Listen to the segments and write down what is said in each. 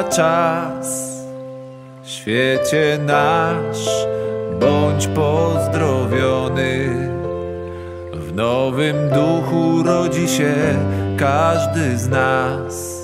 czas. Świecie nasz, bądź pozdrowiony. W nowym duchu rodzi się każdy z nas.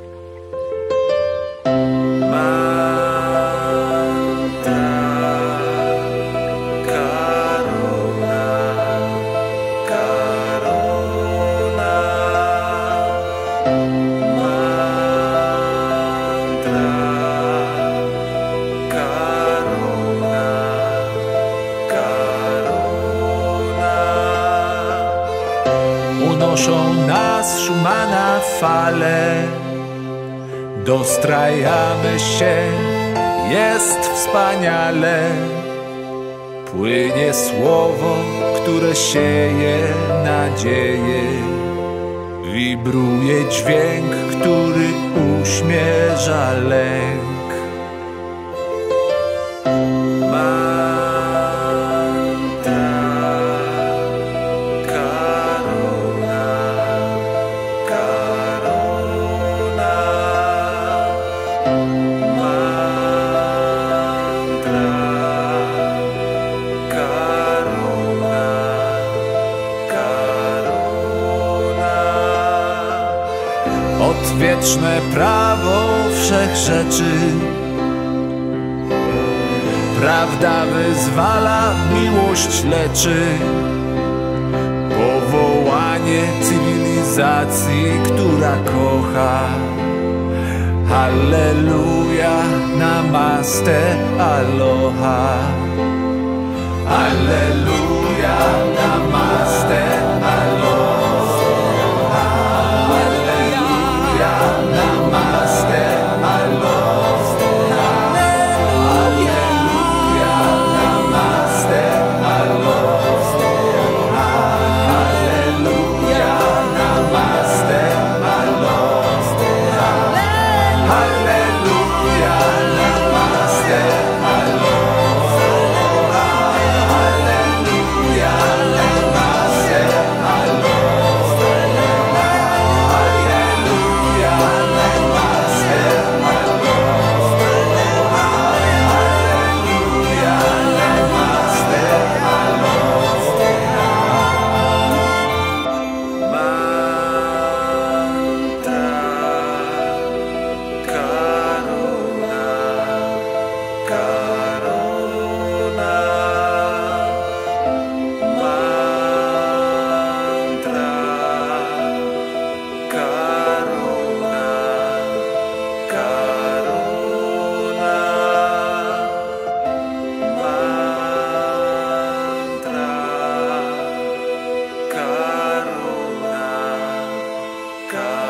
Unoszą nas Schumana fale, dostrajamy się, jest wspaniale. Płynie słowo, które sieje nadzieję. Wibruje dźwięk, który uśmierza lęk. Odwieczne prawo wszechrzeczy, prawda wyzwala, miłość leczy. Powołanie cywilizacji, która kocha. Halleluja, namaste, aloha. Halleluja, namaste, aloha. Namaste, aloha. Alleluja, namaste, aloha. Alleluja, namaste, aloha. Alleluja, namaste, aloha. Alleluja, namaste, God.